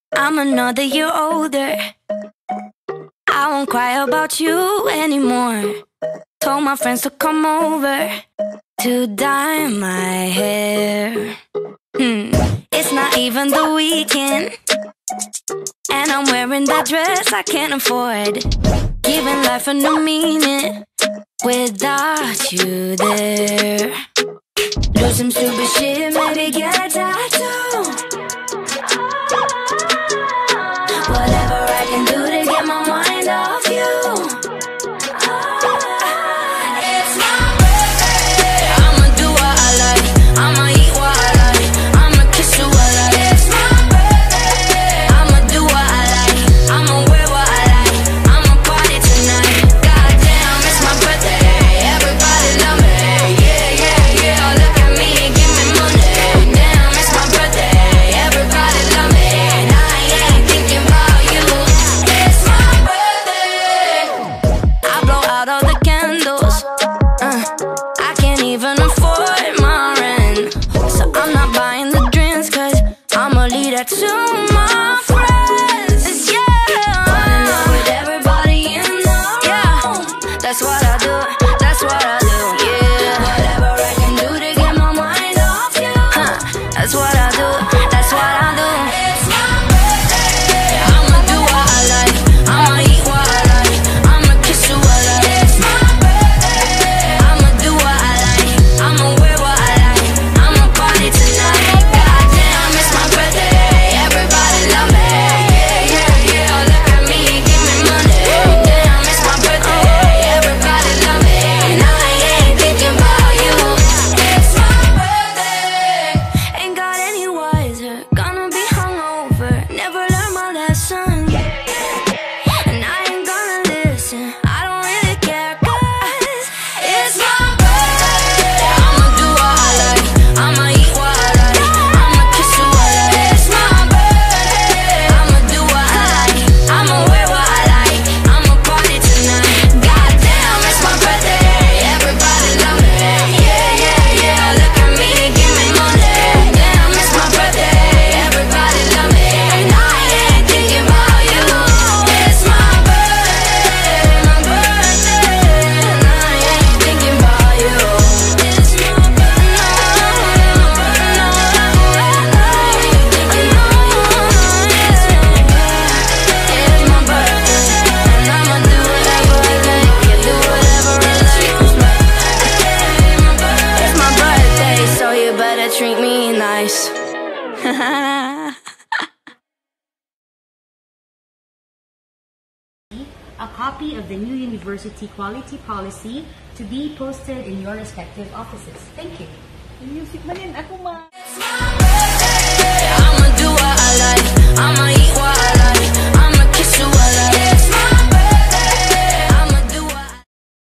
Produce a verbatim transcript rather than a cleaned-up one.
I'm another year older. I won't cry about you anymore. Told my friends to come over to dye my hair. Hmm. It's not even the weekend, and I'm wearing that dress I can't afford. Giving life a new meaning without you there. Do some stupid shit, maybe get a tattoo. Whatever I can do to get my mind off you. It's my birthday. I'ma do what I like, I'ma eat what I like, I'ma kiss who I like. It's my birthday. I'ma do what I like, I'ma wear what I like, I'ma party tonight. Goddamn, it's my birthday. Everybody love me. Yeah, yeah, yeah. Look at me and give me money. Damn, it's my birthday. Everybody love me. And I ain't thinking about you. It's my birthday. I blow out all the candles. Uh, I can't even afford my rent, so I'm not buying the drinks, cause I'ma leave that to my friends. Yeah, running out with everybody in the room. Yeah, that's what I do, that's what I do. Yeah, whatever I can do to get my mind off you. Huh, that's what I do, that's what I do. It's my birthday. I'ma do what I like, I'ma eat what I like, I'ma kiss who I like. It's my birthday. I'ma do what I like, I'ma wear what I like, I'ma party tonight. Goddamn, it's my birthday. Everybody love me. Yeah, yeah, yeah. Look at me and give me money. Damn, it's my birthday. Everybody love me. And I ain't thinking about you. It's my birthday. Ain't got any wiser, gonna be hungover, never learn my lesson. And I ain't gonna listen, I don't really care, cause it's my birthday. I'ma do what I like, I'ma eat what I like, I'ma kiss who I like. It's my birthday. I'ma do what I like, I'ma wear what I like, I'ma party tonight. Goddamn, it's my birthday. Everybody love me. Yeah, yeah, yeah. Look at me and give me money. Damn, it's my birthday. Everybody love me. And I ain't thinking about you. It's my birthday, my birthday. And I ain't thinking about you. It's my birthday. No, no, no, no. I ain't thinking about you. It's my birthday. It's my birthday. And I'ma do whatever I like. Yeah, do whatever I like. It's my birthday, my birthday. It's my birthday, so you better treat me nice. A copy of the new university quality policy to be posted in your respective offices. Thank you. Music man yan, ako ma.